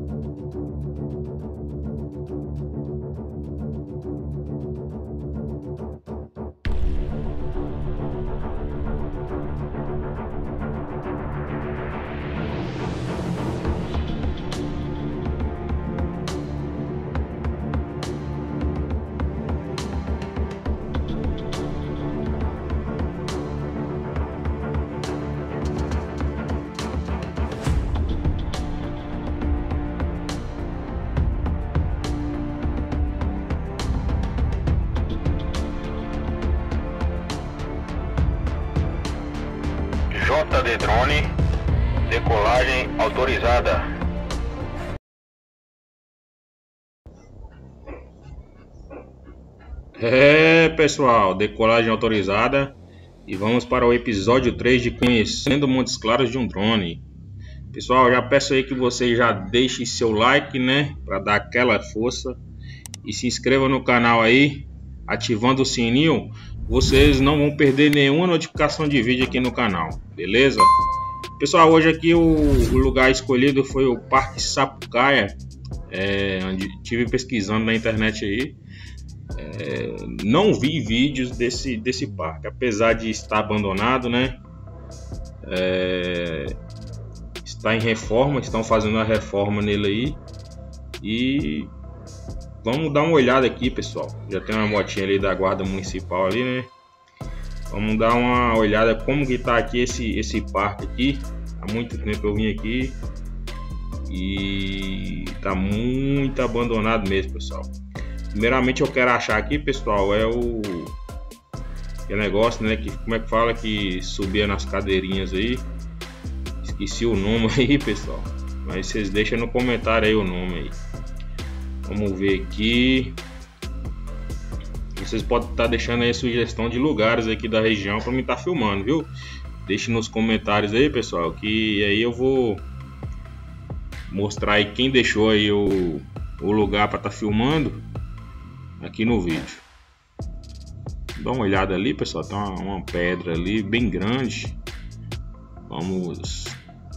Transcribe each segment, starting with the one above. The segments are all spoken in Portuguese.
JD Drone, decolagem autorizada. Pessoal, decolagem autorizada e vamos para o episódio 3 de Conhecendo Montes Claros de um Drone. Pessoal, já peço aí que você já deixe seu like, né, para dar aquela força e se inscreva no canal aí, ativando o sininho. Vocês não vão perder nenhuma notificação de vídeo aqui no canal, beleza? Pessoal, hoje aqui o lugar escolhido foi o Parque Sapucaia, onde estive pesquisando na internet aí. Não vi vídeos desse parque, apesar de estar abandonado, né? Está em reforma, estão fazendo a reforma nele aí. E vamos dar uma olhada aqui, pessoal. Já tem uma motinha ali da guarda municipal ali, né? Vamos dar uma olhada como que tá aqui esse parque aqui. Há muito tempo eu vim aqui e tá muito abandonado mesmo, pessoal. Primeiramente eu quero achar aqui, pessoal, o negócio, né, que como é que fala, que subia nas cadeirinhas aí. Esqueci o nome aí, pessoal, mas vocês deixam no comentário aí o nome aí. Vamos ver aqui. Vocês podem estar deixando aí sugestão de lugares aqui da região para mim estar filmando, viu? Deixe nos comentários aí, pessoal, que aí eu vou mostrar aí quem deixou aí o lugar para estar filmando aqui no vídeo. Dá uma olhada ali, pessoal, tem uma pedra ali bem grande. Vamos.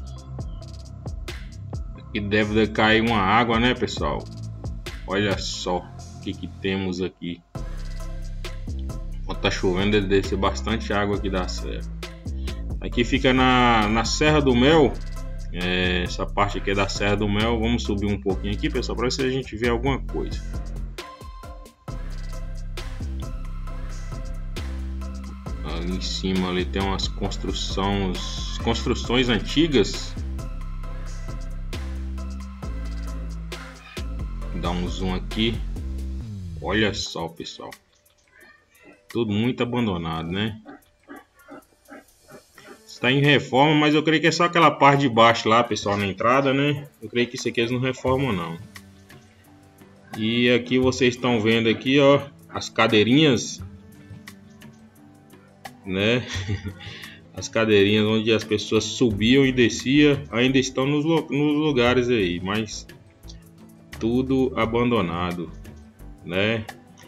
Aqui deve cair uma água, né, pessoal? Olha só o que temos aqui. Quando tá chovendo, deve descer bastante água aqui da serra. Aqui fica na Serra do Mel. Essa parte aqui é da Serra do Mel. Vamos subir um pouquinho aqui, pessoal, para ver se a gente vê alguma coisa. Ali em cima ali tem umas construções antigas. Vou dar um zoom aqui. Olha só, pessoal. Tudo muito abandonado, né? Está em reforma, mas eu creio que é só aquela parte de baixo lá, pessoal, na entrada, né? Eu creio que isso aqui eles não reformam, não. E aqui vocês estão vendo aqui, ó, as cadeirinhas, né? As cadeirinhas onde as pessoas subiam e desciam ainda estão nos lugares aí, mas tudo abandonado, né?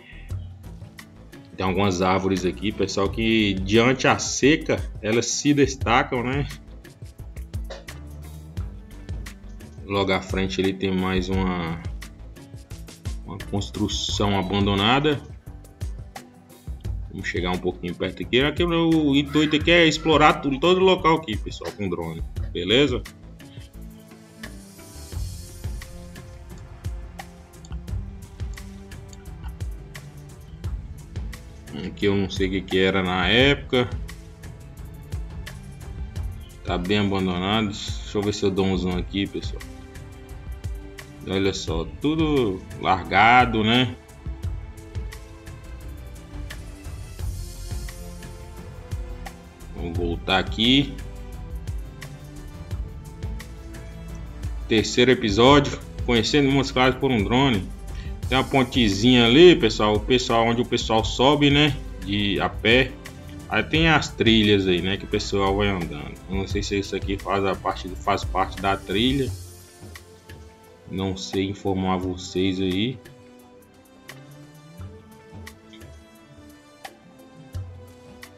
Tem algumas árvores aqui, pessoal, que diante a seca elas se destacam, né? Logo à frente ele tem mais uma construção abandonada. Vamos chegar um pouquinho perto aqui. Aqui o intuito aqui é explorar todo o local aqui, pessoal, com drone, beleza? Aqui eu não sei o que era na época. Tá bem abandonado. Deixa eu ver se eu dou um zoom aqui, pessoal. Olha só, tudo largado, né? Vamos voltar aqui. Terceiro episódio, conhecendo Montes Claros por um drone. Tem uma pontezinha ali, pessoal, onde o pessoal sobe, né, a pé. Aí tem as trilhas aí, né, que o pessoal vai andando. Eu não sei se isso aqui faz parte da trilha. Não sei informar vocês aí.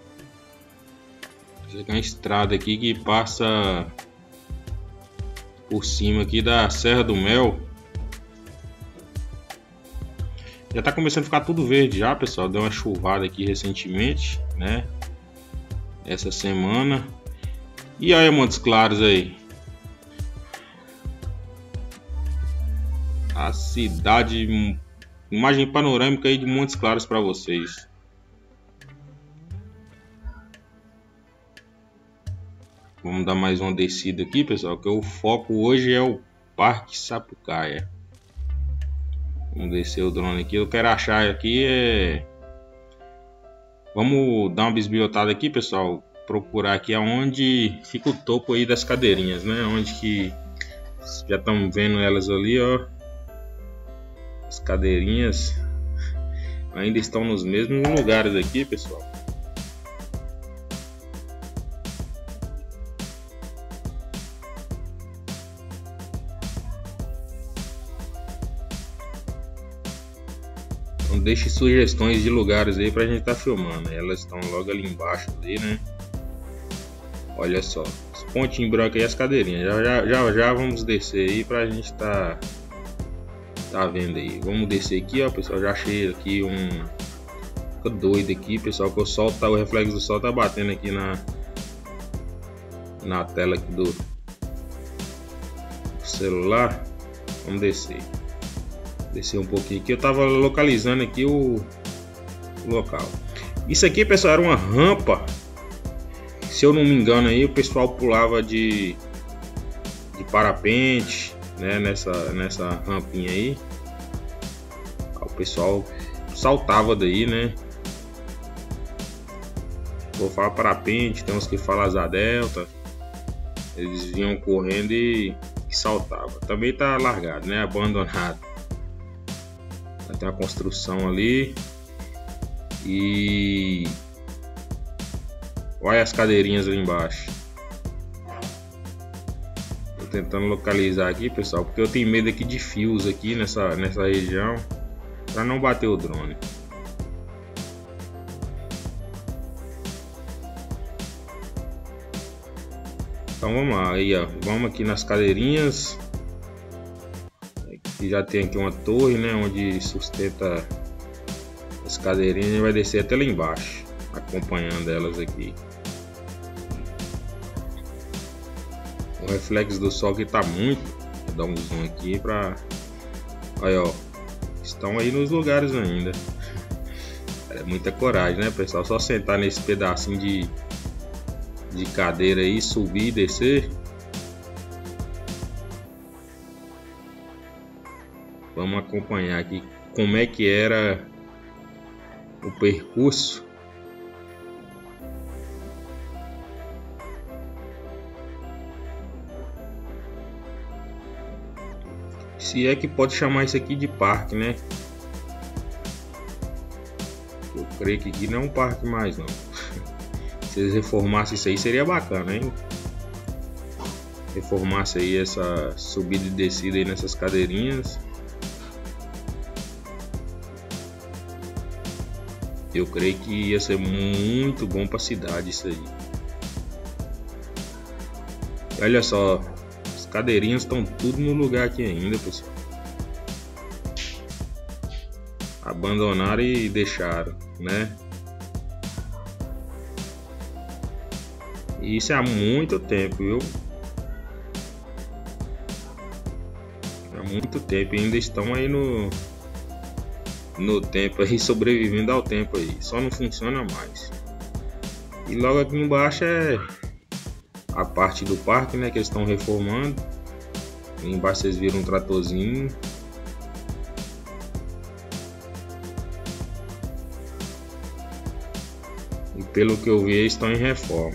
Isso aqui é uma estrada aqui que passa por cima aqui da Serra do Mel. Já tá começando a ficar tudo verde já, pessoal. Deu uma chuvada aqui recentemente, né? Essa semana. E aí, Montes Claros aí. A cidade, imagem panorâmica aí de Montes Claros para vocês. Vamos dar mais uma descida aqui, pessoal, que o foco hoje é o Parque Sapucaia. Vamos descer o drone aqui. Eu quero achar aqui Vamos dar uma bisbilhotada aqui, pessoal. Procurar aqui aonde fica o topo aí das cadeirinhas, né? Onde que já estão vendo elas ali, ó. As cadeirinhas ainda estão nos mesmos lugares aqui, pessoal. Então deixe sugestões de lugares aí pra gente estar filmando. Elas estão logo ali embaixo ali, né? Olha só, os pontinhos brancos aí, as cadeirinhas. Já vamos descer aí pra gente tá vendo aí. Vamos descer aqui, ó, pessoal. Já achei aqui Fica doido aqui, pessoal, que o reflexo do sol tá batendo aqui na tela aqui do celular. Vamos descer. Descer um pouquinho aqui. Eu tava localizando aqui o local. Isso aqui, pessoal, era uma rampa. Se eu não me engano aí, o pessoal pulava de parapente, né, nessa rampinha aí. O pessoal saltava daí, né? Vou falar parapente, tem uns que falam asa delta. Eles vinham correndo e saltavam. Também tá largado, né? Abandonado. Tem uma construção ali. E olha as cadeirinhas ali embaixo. Tô tentando localizar aqui, pessoal, porque eu tenho medo aqui de fios aqui nessa região, para não bater o drone. Então vamos lá, aí ó, vamos aqui nas cadeirinhas. Aqui já tem aqui uma torre, né, onde sustenta as cadeirinhas, e vai descer até lá embaixo, acompanhando elas aqui. O reflexo do sol aqui tá muito. Vou dar um zoom aqui pra. Aí ó, estão aí nos lugares ainda. É muita coragem, né, pessoal? Só sentar nesse pedacinho de cadeira aí, subir e descer. Vamos acompanhar aqui como é que era o percurso. Se é que pode chamar isso aqui de parque, né? Eu creio que aqui não é um parque mais, não. Se eles reformassem isso aí, seria bacana, hein? Reformasse aí essa subida e descida aí nessas cadeirinhas. Eu creio que ia ser muito bom para a cidade isso aí. E olha só, as cadeirinhas estão tudo no lugar aqui ainda, pessoal. Abandonaram e deixaram, né? E isso é há muito tempo, viu? Há muito tempo, ainda estão aí no tempo aí, sobrevivendo ao tempo aí. Só não funciona mais. E logo aqui embaixo é a parte do parque, né, que eles estão reformando. Ali embaixo vocês viram um tratorzinho. E pelo que eu vi, eles estão em reforma.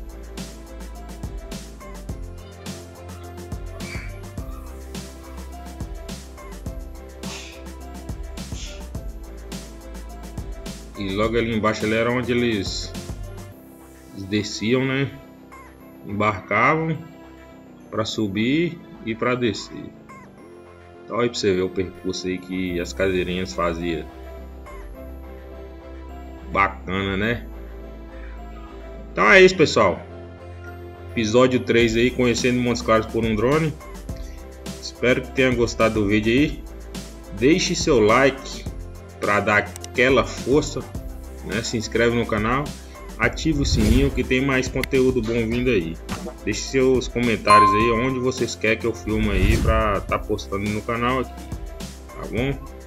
E logo ali embaixo ali era onde eles desciam, né? Embarcavam para subir e para descer. Então aí pra você ver o percurso aí que as cadeirinhas faziam. Bacana, né? Então é isso, pessoal. Episódio 3 aí, conhecendo Montes Claros por um drone. Espero que tenha gostado do vídeo aí. Deixe seu like para dar aquela força, né? Se inscreve no canal, ative o sininho que tem mais conteúdo bom vindo aí. Deixe seus comentários aí onde vocês querem que eu filme aí para estar postando no canal aqui, tá bom?